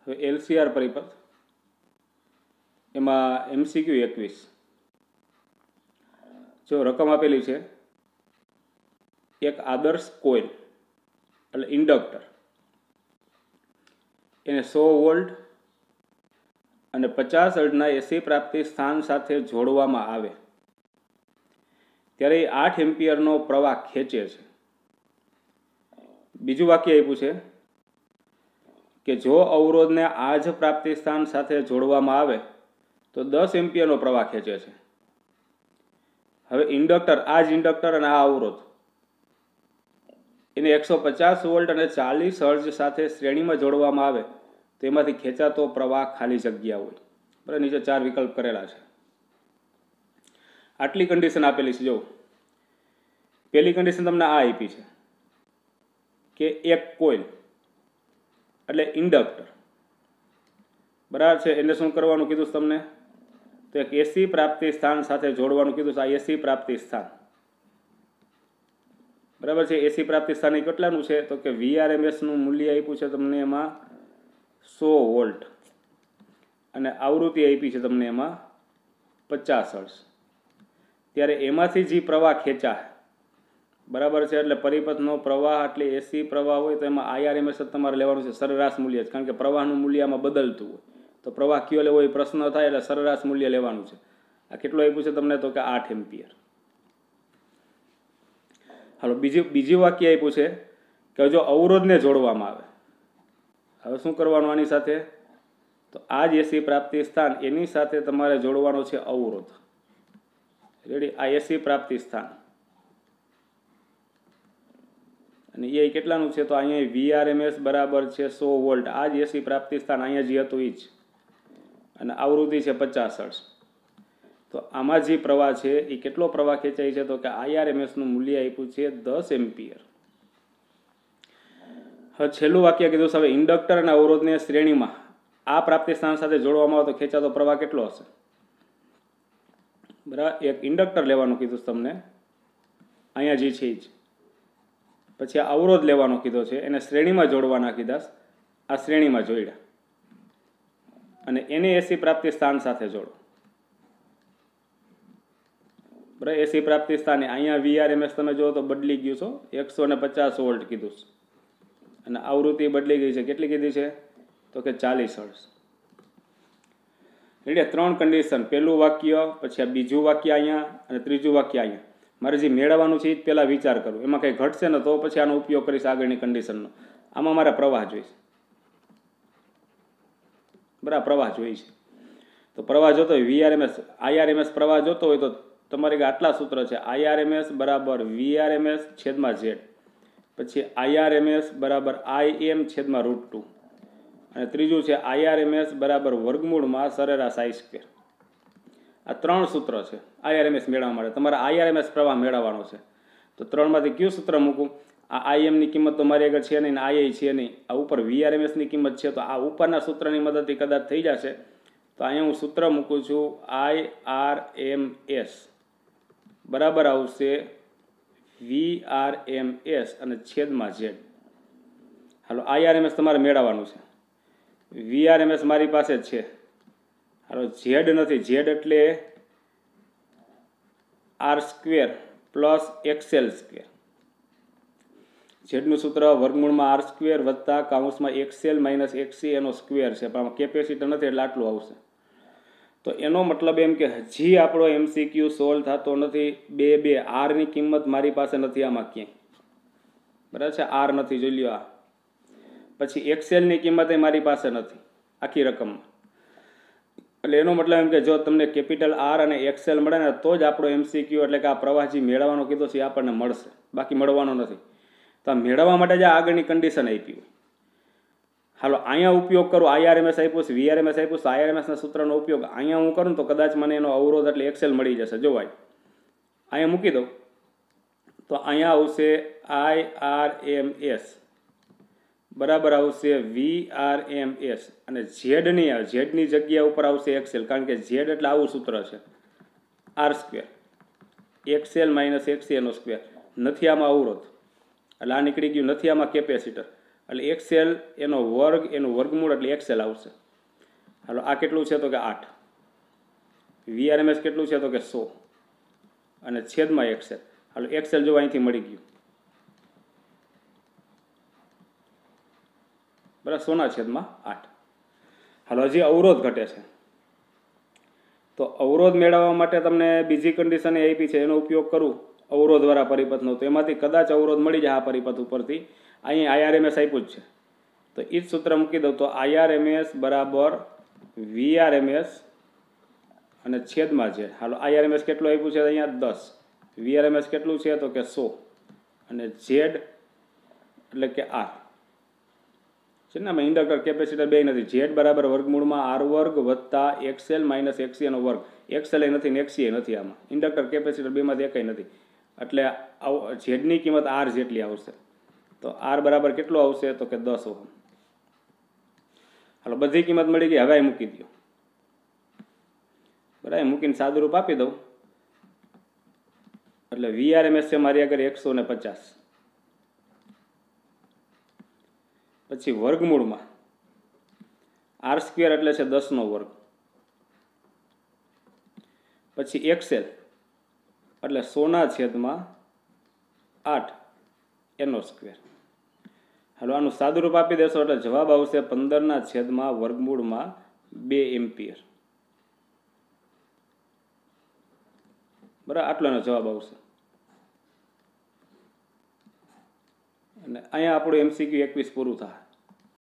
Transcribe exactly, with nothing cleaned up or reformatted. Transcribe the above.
હવે એલસીઆર પરિપથ એમાં એમસીક્યુ એકવીસ. જો રકમ આપેલી છે એક આદર્શ કોઇલ એટલે ઇન્ડક્ટર એને સો વોલ્ટ અને પચાસ હર્ટ્ઝના એસી પ્રાપ્તિ સ્થાન સાથે જોડવામાં આવે ત્યારે એ આઠ એમ્પિયરનો પ્રવાહ ખેંચે છે. બીજું વાક્ય આપ્યું છે કે જો અવરોધને આ જ પ્રાપ્તિ સ્થાન સાથે જોડવામાં આવે તો દસ એમ્પિયરનો પ્રવાહ ખેંચે છે. હવે ઇન્ડક્ટર આ જ ઇન્ડક્ટર અને આ અવરોધ એને એકસો પચાસ વોલ્ટ અને ચાલીસ હર્ટ્ઝ સાથે શ્રેણીમાં જોડવામાં આવે તો એમાંથી ખેંચાતો પ્રવાહ ખાલી જગ્યા હોય. બરાબર, નીચે ચાર વિકલ્પ કરેલા છે. આટલી કન્ડિશન આપેલી છે. જો પહેલી કન્ડિશન તમને આ આપી છે કે એક કોઇલ એટલે ઇન્ડક્ટર, બરાબર છે, એને શું કરવાનું કીધું તમને તો એક એસી પ્રાપ્તિ સ્થાન સાથે જોડવાનું કીધું છે. આ એસી પ્રાપ્તિ સ્થાન, બરાબર છે. એસી પ્રાપ્તિ સ્થાન એ કેટલાનું છે તો કે વીઆરએમએસ નું મૂલ્ય આપ્યું છે તમને એમાં સો વોલ્ટ અને આવૃત્તિ આપી છે તમને એમાં પચાસ હર્ટ્ઝ. ત્યારે એમાંથી જે પ્રવાહ ખેંચા, બરાબર છે, એટલે પરિપથનો પ્રવાહ એટલે એસી પ્રવાહ હોય તો એમાં આઈઆરએમએસ જ તમારે લેવાનું છે, સરેરાશ મૂલ્ય જ, કારણ કે પ્રવાહનું મૂલ્ય આમાં બદલતું હોય તો પ્રવાહ કયો લેવો એ પ્રશ્ન થાય એટલે સરેરાશ મૂલ્ય લેવાનું છે. આ કેટલું આપ્યું છે તમને તો કે આઠ એમ્પિયર. હાલો, બીજી બીજી વાક્ય આપ્યું છે કે જો અવરોધને જોડવામાં આવે, હવે શું કરવાનું આની સાથે તો આ જ એસી પ્રાપ્તિ સ્થાન એની સાથે તમારે જોડવાનો છે અવરોધ. રેડી, આ એસી પ્રાપ્તિ સ્થાન અને એ કેટલાનું છે તો અહીંયા વીઆરએમએસ બરાબર છે સો વોલ્ટ. આ જ એસી પ્રાપ્તિ સ્થાન અહીંયા જે હતું એ જ, અને આવૃત્તિ છે પચાસ હર્ટ્ઝ. તો આમાં જે પ્રવાહ છે એ કેટલો પ્રવાહ ખેંચાય છે તો કે આઈઆરએમએસ નું મૂલ્ય આપ્યું છે દસ એમ્પિયર. હવે છેલ્લું વાક્ય કીધું છે હવે ઇન્ડક્ટર અને અવરોધને શ્રેણીમાં આ પ્રાપ્તિ સ્થાન સાથે જોડવામાં આવે તો ખેંચાતો પ્રવાહ કેટલો હશે. બરાબર, એક ઇન્ડક્ટર લેવાનું કીધું છે તમને અહીંયા જે છે એ જ, પછી આ અવરોધ લેવાનો કીધો છે એને શ્રેણીમાં જોડવાના કીધા, આ શ્રેણીમાં જોડ્યા અને એને એસી પ્રાપ્તિ સ્થાન સાથે જોડો. બરાબર, એસી પ્રાપ્તિ સ્થાને અહીંયા વીઆરએમએસ તમે જો તો બદલી ગયું છો, એકસો ને પચાસ વોલ્ટ કીધું છે અને આવૃત્તિ બદલી ગઈ છે. કેટલી કીધી છે તો કે ચાલીસ હર્ટ્ઝ. એટલે ત્રણ કન્ડિશન, પહેલું વાક્ય, પછી આ બીજું વાક્ય અહીંયા અને ત્રીજું વાક્ય અહીંયા. મારે જે મેળવવાનું છે એ જ પહેલાં વિચાર કરું, એમાં કંઈ ઘટશે ને તો પછી આનો ઉપયોગ કરીશ આગળની કન્ડિશનનો. આમાં મારે પ્રવાહ જોઈશે, બરાબર, પ્રવાહ જોઈએ છે તો પ્રવાહ જોતો હોય વીઆરએમએસ આઈઆરએમએસ પ્રવાહ જોતો હોય તો તમારે આટલા સૂત્ર છે, આઈઆરએમએસ બરાબર વીઆરએમએસ છેદમાં ઝેડ, પછી આઈઆરએમએસ બરાબર આઈએમ છેદમાં રૂટ ટુ અને ત્રીજું છે આઈઆરએમએસ બરાબર વર્ગમૂળમાં સરેરાશ આઈ સ્ક્વેર. આ ત્રણ સૂત્ર છે આઈઆરએમએસ મેળવવા માટે. તમારે આઈઆરએમએસ પ્રવાહ મેળવવાનો છે તો ત્રણમાંથી કયું સૂત્ર મૂકું? આ આઈએમની કિંમત તો મારી આગળ છે નહીં, આઈ છે નહીં, આ ઉપર વીઆરએમએસની કિંમત છે તો આ ઉપરના સૂત્રની મદદથી કદાચ થઈ જશે. તો અહીંયા હું સૂત્ર મૂકું છું આઈ આર એમ એસ બરાબર આવશે વી આર એમ એસ અને છેદમાં ઝેડ. હાલો, આઈઆરએમએસ તમારે મેળવવાનું છે, વીઆરએમએસ મારી પાસે જ છે. હાલો, ઝેડ નથી, ઝેડ એટલે R square plus XL square. ઝેડનું સૂત્ર વર્ગમૂળમાં આર સ્ક્વેર વત્તા કાઉન્સમાં એક્સએલ માઇનસ એક્સી એનો સ્ક્વેર છે, પણ આમાં કેપેસિટર નથી એટલે આટલું આવશે. તો એનો મતલબ એમ કે હજી આપણો એમસીક્યુ સોલ્વ થતો નથી. બે બે આરની કિંમત મારી પાસે નથી આમાં ક્યાંય, બરાબર છે, આર નથી, જોઈ લ્યો આ. પછી એક્સએલની કિંમત એ મારી પાસે નથી આખી રકમમાં. એટલે એનો મતલબ એમ કે જો તમને કેપિટલ આર અને એક્સએલ મળે ને તો જ આપણો એમસીક્યુ એટલે કે આ પ્રવાહ જે મેળવવાનો કીધો છે એ આપણને મળશે, બાકી મળવાનો નથી. તો આ મેળવવા માટે જ આગળની કન્ડિશન આપી હોય. હાલો, અહીંયા ઉપયોગ કરું, આઈઆરએમએસ આપ્યું છે, વીઆરએમએસ આપ્યું છે, આઈઆરએમએસના સૂત્રનો ઉપયોગ અહીંયા હું કરું તો કદાચ મને એનો અવરોધ એટલે એક્સેલ મળી જશે. જોવાય અહીંયા મૂકી દઉં તો અહીંયા આવશે આઈ આર એમ એસ બરાબર આવશે વી આર એમ એસ અને ઝેડની ઝેડની જગ્યા ઉપર આવશે એક્સેલ, કારણ કે ઝેડ એટલે આવું સૂત્ર છે R square XL minus XC એનો સ્ક્વેર. નથી આમાં અવરોધ એટલે આ નીકળી ગયું, નથી આમાં કેપેસિટર એટલે એક્સએલ એનો વર્ગ એનું વર્ગમૂળ એટલે એક્સએલ આવશે. હાલો આ કેટલું છે તો કે આઠ. વીઆરએમએસ કેટલું છે તો કે સો અને છેદમાં એક્સએલ. હાલો એક્સએલ જો અહીંથી મળી ગયું બરાબર, સોના છેદમાં આઠ. હાલો હજી અવરોધ ઘટે છે તો અવરોધ મેળવવા માટે તમને બીજી કન્ડિશન એ આપી છે, એનો ઉપયોગ કરું અવરોધવાળા પરિપથનો તો એમાંથી કદાચ અવરોધ મળી જાય આ પરિપથ ઉપરથી. અહીં આઈઆરએમએસ આપ્યું જ છે તો એ જ સૂત્ર મૂકી દઉં તો આઈઆરએમએસ બરાબર વીઆરએમએસ અને છેદમાં છે. હાલો આઈઆરએમએસ કેટલું આપ્યું છે અહીંયા દસ, વીઆરએમએસ કેટલું છે તો કે સો અને ઝેડ એટલે કે આર છે ને. આમાં ઇન્ડક્ટર કેપેસિટર બે નથી. ઝેડ બરાબર વર્ગમૂળમાં આર વર્ગ વત્તા એક્સએલ માઇનસ એક્સી એનો વર્ગ. એક્સએલ એ નથી ને એક્સી એ નથી. આમાં ઇન્ડક્ટર કેપેસિટર બેમાંથી એકય નથી એટલે ઝેડની કિંમત આર જેટલી આવશે. તો આર બરાબર કેટલું આવશે તો કે દસ ઓહમ. હાલો બધી કિંમત મળી ગઈ. હવે મૂકી દો બરાબર. મૂકીને સાદુરૂપ આપી દઉં એટલે વીઆરએમએસ છે મારી આગળ એકસો ને પચાસ. પછી વર્ગમૂળમાં આર સ્ક્વેર એટલે છે દસનો વર્ગ. પછી એક્સએલ એટલે સોના છેદમાં આઠ એનો સ્ક્વેર. હાલો આનું સાદુરૂપ આપી દેશો એટલે જવાબ આવશે પંદરના છેદમાં વર્ગમૂળમાં બે એમ્પિયર. બરાબર, આટલો એનો જવાબ આવશે. અને અહીંયા આપણું એમસીક્યુ એકવીસ પૂરું થાય.